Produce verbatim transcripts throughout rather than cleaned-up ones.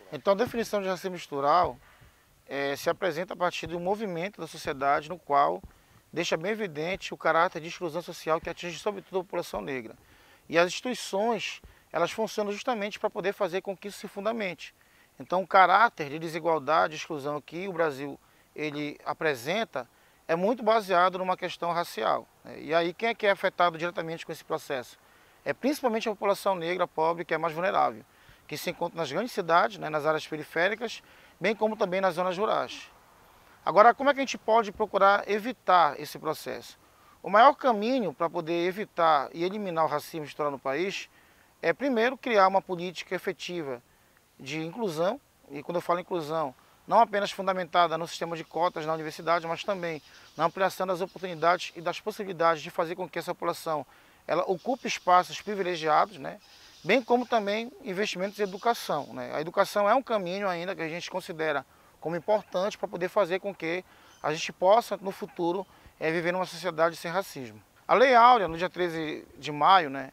Então a definição de racismo estrutural é, se apresenta a partir de um movimento da sociedade no qual deixa bem evidente o caráter de exclusão social que atinge sobretudo a população negra. E as instituições, elas funcionam justamente para poder fazer com que isso se fundamente. Então o caráter de desigualdade e exclusão que o Brasil ele apresenta é muito baseado numa questão racial. E aí quem é que é afetado diretamente com esse processo? É principalmente a população negra pobre que é mais vulnerável, que se encontra nas grandes cidades, né, nas áreas periféricas, bem como também nas zonas rurais. Agora, como é que a gente pode procurar evitar esse processo? O maior caminho para poder evitar e eliminar o racismo estrutural no país é, primeiro, criar uma política efetiva de inclusão, e quando eu falo inclusão, não apenas fundamentada no sistema de cotas na universidade, mas também na ampliação das oportunidades e das possibilidades de fazer com que essa população ela ocupe espaços privilegiados, né? Bem como também investimentos em educação, né? A educação é um caminho ainda que a gente considera como importante para poder fazer com que a gente possa, no futuro, é, viver numa sociedade sem racismo. A Lei Áurea, no dia treze de maio, né,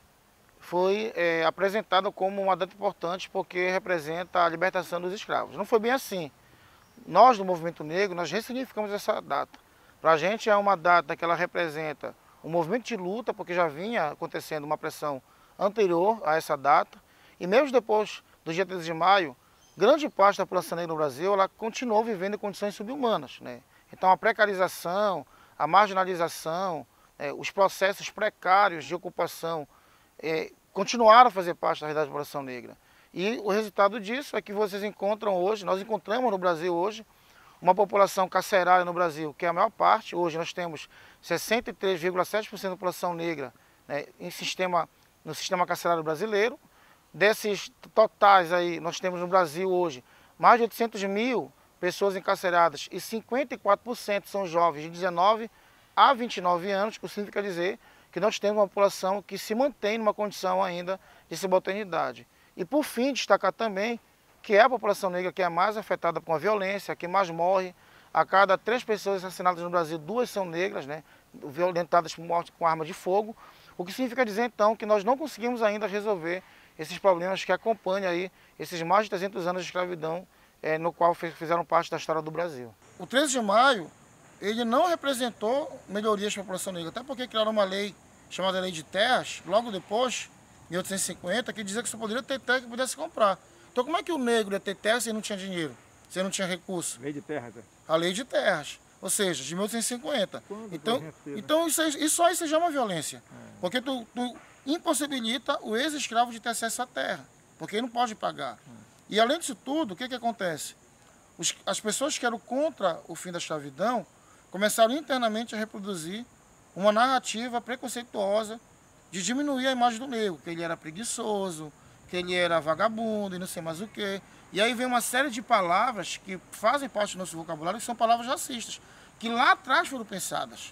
foi é, apresentada como uma data importante porque representa a libertação dos escravos. Não foi bem assim. Nós, do movimento negro, nós ressignificamos essa data. Para a gente é uma data que ela representa um movimento de luta, porque já vinha acontecendo uma pressão anterior a essa data, e mesmo depois do dia treze de maio, grande parte da população negra no Brasil ela continuou vivendo em condições subhumanas, né? Então a precarização, a marginalização, é, os processos precários de ocupação é, continuaram a fazer parte da realidade da população negra. E o resultado disso é que vocês encontram hoje, nós encontramos no Brasil hoje, uma população carcerária no Brasil, que é a maior parte. Hoje nós temos sessenta e três vírgula sete por cento da população negra, né, em sistema, no sistema carcerário brasileiro. Desses totais aí, nós temos no Brasil hoje mais de oitocentos mil pessoas encarceradas e cinquenta e quatro por cento são jovens de dezenove a vinte e nove anos, o que significa dizer que nós temos uma população que se mantém numa condição ainda de subalternidade. E por fim, destacar também que é a população negra que é mais afetada com a violência, que mais morre. A cada três pessoas assassinadas no Brasil, duas são negras, né, violentadas por morte com arma de fogo, o que significa dizer então que nós não conseguimos ainda resolver esses problemas que acompanham aí esses mais de trezentos anos de escravidão, é, no qual fizeram parte da história do Brasil. O treze de maio, ele não representou melhorias para a população negra, até porque criaram uma lei chamada Lei de Terras, logo depois, em mil oitocentos e cinquenta, que dizia que só poderia ter terra que pudesse comprar. Então como é que o negro ia ter terra se ele não tinha dinheiro, se ele não tinha recurso? Lei de terras. É? A Lei de Terras, ou seja, de mil oitocentos e cinquenta. Quando então, então isso, aí, isso aí se chama violência, é. Porque tu, tu impossibilita o ex-escravo de ter acesso à terra, porque ele não pode pagar. É. E além disso tudo, o que, que acontece? Os, as pessoas que eram contra o fim da escravidão começaram internamente a reproduzir uma narrativa preconceituosa de diminuir a imagem do negro, que ele era preguiçoso, que ele era vagabundo e não sei mais o quê. E aí vem uma série de palavras que fazem parte do nosso vocabulário, que são palavras racistas, que lá atrás foram pensadas.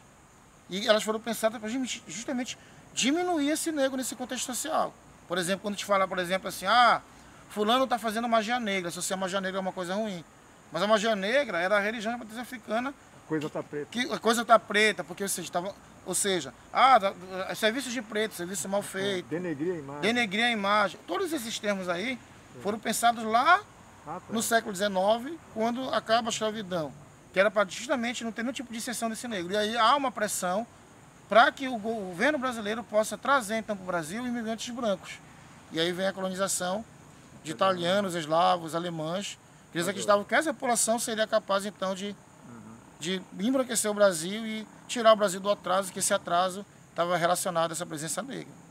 E elas foram pensadas para justamente diminuir esse negro nesse contexto social. Por exemplo, quando a gente fala, por exemplo, assim, ah, fulano está fazendo magia negra, se a magia negra é uma coisa ruim. Mas a magia negra era a religião de matriz africana. A coisa está preta. Que, a coisa está preta, porque ou seja, tava, ou seja ah, serviço de preto, serviço mal feito. É, denegrir a imagem. Denegrir a imagem. Todos esses termos aí foram pensados lá ah, tá. no século dezenove, quando acaba a escravidão, que era para justamente não ter nenhum tipo de exceção desse negro. E aí há uma pressão para que o governo brasileiro possa trazer então para o Brasil imigrantes brancos. E aí vem a colonização de italianos, eslavos, alemães, que eles acreditavam que essa população seria capaz então de, uhum. de embranquecer o Brasil e tirar o Brasil do atraso, que esse atraso estava relacionado a essa presença negra.